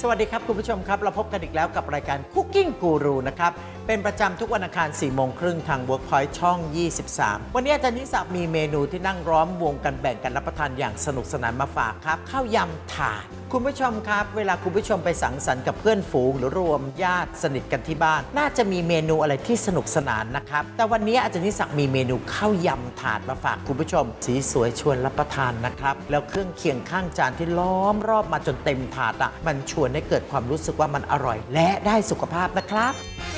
วัสดีครับคุณผู้ชมครับเราพบกันอีกแล้วกับรายการ Cooking Guru นะครับเป็นประจำทุกวันอังคาร 4 โมงครึ่งทาง Workpoint ช่อง 23 วันนี้อาจารย์นิสักมีเมนูที่นั่งล้อมวงกันแบ่งกันรับประทานอย่างสนุกสนานมาฝากครับข้าวยำถาดคุณผู้ชมครับเวลาคุณผู้ชมไปสังสรรค์กับเพื่อนฝูงหรือรวมญาติสนิทกันที่บ้านน่าจะมีเมนูอะไรที่สนุกสนานนะครับแต่วันนี้อาจารย์นิสักมีเมนูข้าวยำถาดมาฝากคุณผู้ชมสีสวยชวนรับประทานนะครับแล้วเครื่องเคียงข้างจานที่ล้อมรอบมาจนเต็มถาดอ่ะมันชวนให้เกิดความรู้สึกว่ามันอร่อยและได้สุขภาพนะครับ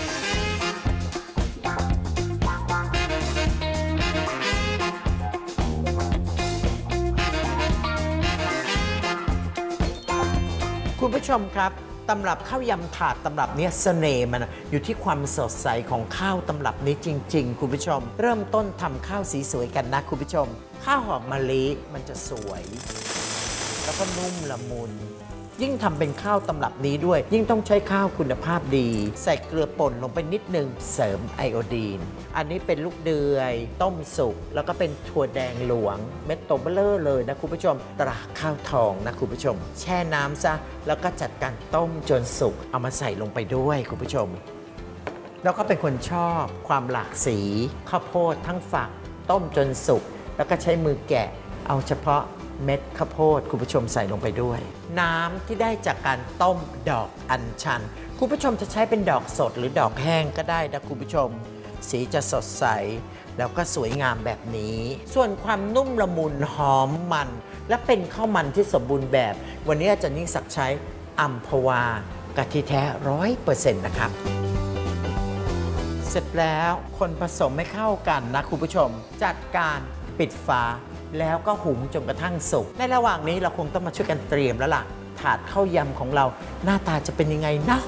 คุณผู้ชมครับตำรับข้าวยำถาดตำรับนี้เสน่ห์มันอยู่ที่ความสดใสของข้าวตำรับนี้จริงๆคุณผู้ชมเริ่มต้นทำข้าวสีสวยกันนะคุณผู้ชมข้าวหอมมะลิมันจะสวยแล้วก็นุ่มละมุนยิ่งทำเป็นข้าวตำรับนี้ด้วยยิ่งต้องใช้ข้าวคุณภาพดีใส่เกลือป่นลงไปนิดนึงเสริมไอโอดีนอันนี้เป็นลูกเดือยต้มสุกแล้วก็เป็นถั่วแดงหลวงเม็ดโตเบลอเลยนะคุณผู้ชมตราข้าวทองนะคุณผู้ชมแช่น้ำซะแล้วก็จัดการต้มจนสุกเอามาใส่ลงไปด้วยคุณผู้ชมแล้วก็เป็นคนชอบความหลากสีข้าวโพดทั้งฝักต้มจนสุกแล้วก็ใช้มือแกะเอาเฉพาะเม็ดข้าวโพดคุณผู้ชมใส่ลงไปด้วยน้ำที่ได้จากการต้มดอกอัญชันคุณผู้ชมจะใช้เป็นดอกสดหรือดอกแห้งก็ได้นะคุณผู้ชมสีจะสดใสแล้วก็สวยงามแบบนี้ส่วนความนุ่มละมุนหอมมันและเป็นข้าวมันที่สมบูรณ์แบบวันนี้อาจารย์ยิ่งศักดิ์ใช้อัมพวากะทิแท้ 100% นะครับเสร็จแล้วคนผสมให้เข้ากันนะคุณผู้ชมจัดการปิดฝาแล้วก็หุงจนกระทั่งสุกในระหว่างนี้เราคงต้องมาช่วยกันเตรียมแล้วล่ะถาดข้าวยำของเราหน้าตาจะเป็นยังไงนะ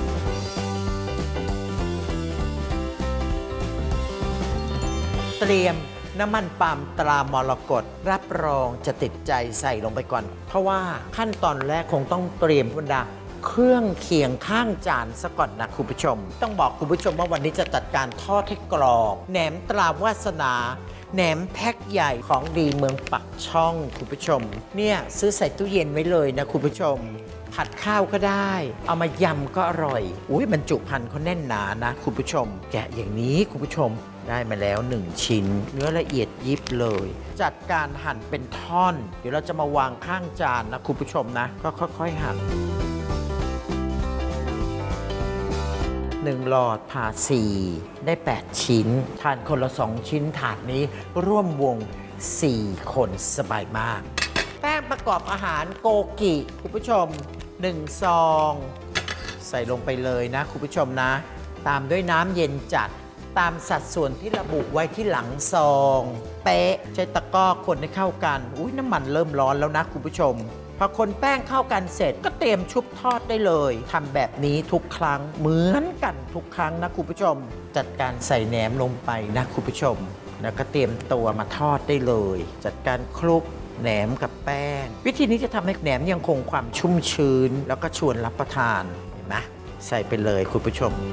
เตรียมน้ำมันปาล์มตรามรกตรับรองจะติดใจใส่ลงไปก่อนเพราะว่าขั้นตอนแรกคงต้องเตรียมบรรดาเครื่องเคียงข้างจานซะก่อนนะคุณผู้ชมต้องบอกคุณผู้ชมว่าวันนี้จะจัดการทอดให้กรอบแหนมตราวาสนาแหนมแพ็คใหญ่ของดีเมืองปักช่องคุณผู้ชมเนี่ยซื้อใส่ตู้เย็นไว้เลยนะคุณผู้ชมผัดข้าวก็ได้เอามายำก็อร่อยอุ้ยบรรจุภัณฑ์เขาแน่นหนานะคุณผู้ชมแกะอย่างนี้คุณผู้ชมได้มาแล้ว1ชิ้นเนื้อละเอียดยิบเลยจัดการหั่นเป็นท่อนเดี๋ยวเราจะมาวางข้างจานนะคุณผู้ชมนะก็ค่อยๆหั่น1 หลอดผ่า4ได้8ชิ้นทานคนละ2ชิ้นถาดนี้ร่วมวง4คนสบายมากแป้งประกอบอาหารโกกิคุณผู้ชม1 ซองใส่ลงไปเลยนะคุณผู้ชมนะตามด้วยน้ำเย็นจัดตามสัดส่วนที่ระบุไว้ที่หลังซองเป๊ะใช้ตะกร้อคนให้เข้ากันอุ้ยน้ำมันเริ่มร้อนแล้วนะคุณผู้ชมพอคนแป้งเข้ากันเสร็จก็เตรียมชุบทอดได้เลยทำแบบนี้ทุกครั้งเหมือนกันทุกครั้งนะคุณผู้ชมจัดการใส่แหนมลงไปนะคุณผู้ชมแล้วก็เตรียมตัวมาทอดได้เลยจัดการคลุกแหนมกับแป้งวิธีนี้จะทำให้แหนมยังคงความชุ่มชื้นแล้วก็ชวนรับประทานเห็นไหมใส่ไปเลยคุณผู้ชม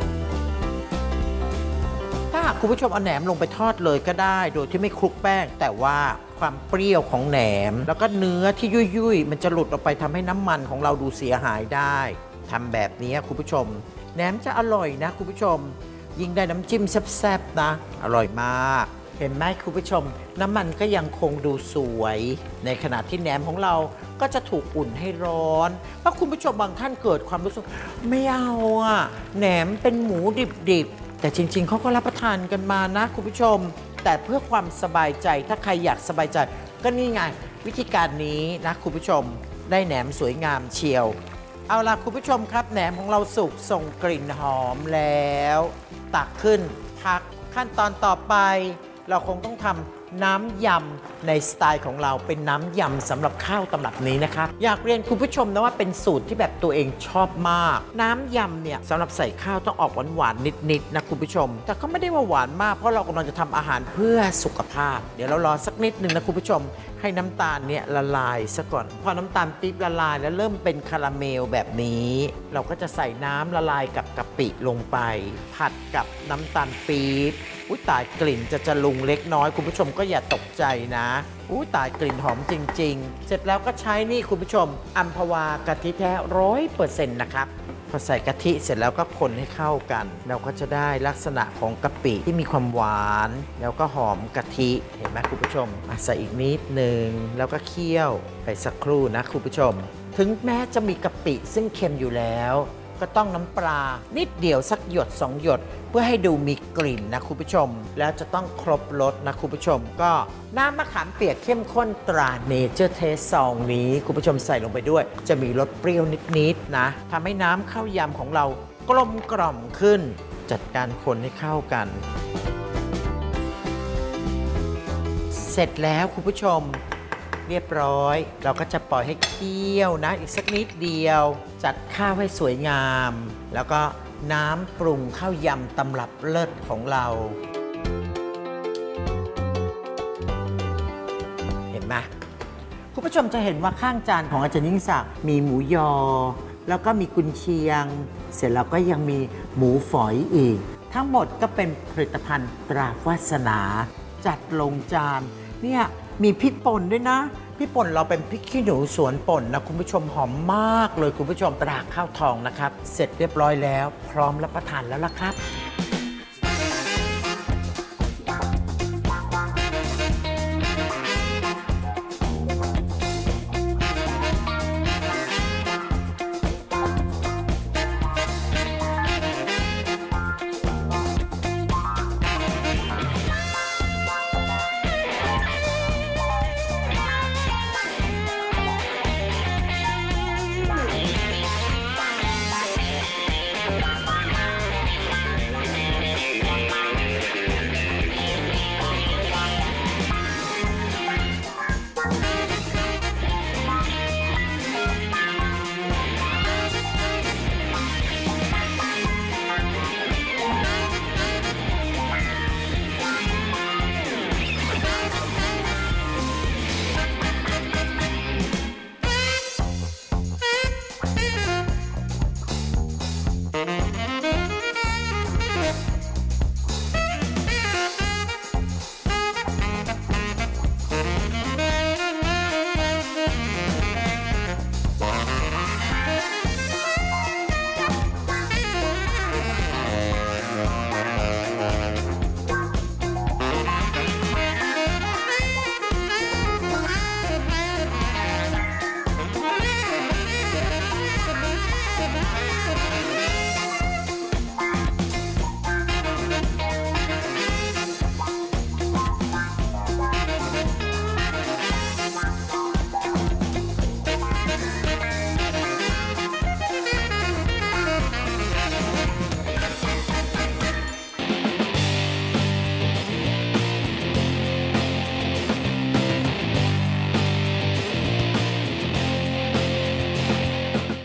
ถ้าหากคุณผู้ชมเอาแหนมลงไปทอดเลยก็ได้โดยที่ไม่คลุกแป้งแต่ว่าความเปรี้ยวของแหนมแล้วก็เนื้อที่ยุ่ยๆมันจะหลุดออกไปทำให้น้ำมันของเราดูเสียหายได้ทำแบบนี้คุณผู้ชมแหนมจะอร่อยนะคุณผู้ชมยิ่งได้น้ำจิ้มแซ่บๆนะอร่อยมากเห็นไหมคุณผู้ชมน้ำมันก็ยังคงดูสวยในขณะที่แหนมของเราก็จะถูกอุ่นให้ร้อนเพราะคุณผู้ชมบางท่านเกิดความรู้สึกไม่เอาอ่ะแหนมเป็นหมูดิบๆแต่จริงๆเขาก็รับประทานกันมานะคุณผู้ชมแต่เพื่อความสบายใจถ้าใครอยากสบายใจก็นี่ไงวิธีการนี้นะคุณผู้ชมได้แหนมสวยงามเชียวเอาล่ะคุณผู้ชมครับแหนมของเราสุกส่งกลิ่นหอมแล้วตักขึ้นพักขั้นตอนต่อไปเราคงต้องทำน้ำยำในสไตล์ของเราเป็นน้ำยำสำหรับข้าวตำรับนี้นะครับอยากเรียนคุณผู้ชมนะว่าเป็นสูตรที่แบบตัวเองชอบมากน้ำยำเนี่ยสำหรับใส่ข้าวต้องออกหวานๆนิดๆนะคุณผู้ชมแต่ก็ไม่ได้ว่าหวานมากเพราะเรากำลังจะทำอาหารเพื่อสุขภาพเดี๋ยวเรารอสักนิดนึงนะคุณผู้ชมให้น้ำตาลเนี่ยละลายซะก่อนพอน้ำตาลปี๊บละลายแล้วเริ่มเป็นคาราเมลแบบนี้เราก็จะใส่น้ำละลายกับกะปิลงไปผัดกับน้ำตาลปี๊บอุ้ยตายกลิ่นจะลุงเล็กน้อยคุณผู้ชมก็อย่าตกใจนะอุ้ยตายกลิ่นหอมจริงๆเสร็จแล้วก็ใช้นี่คุณผู้ชมอัมพวากะทิแท้100%นะครับพอใส่กะทิเสร็จแล้วก็คนให้เข้ากันเราก็จะได้ลักษณะของกะปิที่มีความหวานแล้วก็หอมกะทิเห็นไหมคุณผู้ชมใส่อีกนิดนึงแล้วก็เคี่ยวไปสักครู่นะคุณผู้ชมถึงแม้จะมีกะปิซึ่งเค็มอยู่แล้วก็ต้องน้ำปลานิดเดียวสักหยด2 หยดเพื่อให้ดูมีกลิ่นนะคุณผู้ชมแล้วจะต้องครบรสนะคุณผู้ชมก็น้ำมะขามเปียกเข้มข้นตราเนเจอร์เทสซองนี้คุณผู้ชมใส่ลงไปด้วยจะมีรสเปรี้ยวนิดๆนะทำให้น้ำข้าวยำของเรากลมกล่อมขึ้นจัดการคนให้เข้ากันเสร็จแล้วคุณผู้ชมเรียบร้อยเราก็จะปล่อยให้เคี่ยวนะอีกสักนิดเดียวจัดข้าวให้สวยงามแล้วก็น้ำปรุงข้าวยำตำรับเลิศของเราเห็นไหมคุณผู้ชมจะเห็นว่าข้างจานของอาจารย์ยิ่งศักดิ์มีหมูยอแล้วก็มีกุนเชียงเสร็จแล้วก็ยังมีหมูฝอยอีกทั้งหมดก็เป็นผลิตภัณฑ์ตราวาสนาจัดลงจานเนี่ยมีพริกป่นด้วยนะพริกป่นเราเป็นพริกขี้หนูสวนป่นนะคุณผู้ชมหอมมากเลยคุณผู้ชมตราข้าวทองนะครับเสร็จเรียบร้อยแล้วพร้อมรับประทานแล้วล่ะครับ